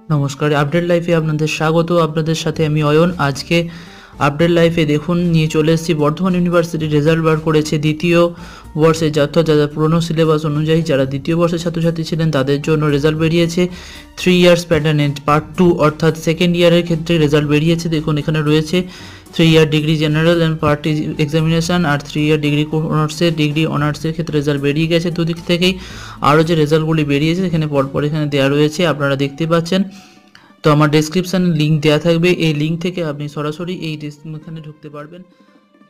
নমস্কার, আপডেট লাইফে আপনাদের স্বাগত। আপনাদের সাথে আমি অয়ন। আজকে আপডেট লাইফে দেখুন নিয়ে চলে এসেছি বর্ধমান ইউনিভার্সিটির রেজাল্ট বার করেছে দ্বিতীয় বর্ষে, অর্থাৎ যারা পুরনো সিলেবাস অনুযায়ী যারা দ্বিতীয় বর্ষের ছাত্রছাত্রী ছিলেন তাদের জন্য রেজাল্ট বেরিয়েছে 3 ইয়ার্স প্যাটার্নে পার্ট 2, অর্থাৎ সেকেন্ড ইয়ারের ক্ষেত্রে রেজাল্ট বেরিয়েছে। দেখুন এখানে রয়েছে 3 year degree general and part examination আর 3 ইয়ার ডিগ্রি অনার্সের ক্ষেত্রে রেজাল্ট বেরিয়ে গেছে দুদিক থেকেই। আরও যে রেজাল্টগুলি বেরিয়েছে এখানে পরপর এখানে দেওয়া রয়েছে, আপনারা দেখতে পাচ্ছেন। তো আমার ডেসক্রিপশানে লিঙ্ক দেওয়া থাকবে, এই লিঙ্ক থেকে আপনি সরাসরি এই এখানে ঢুকতে পারবেন।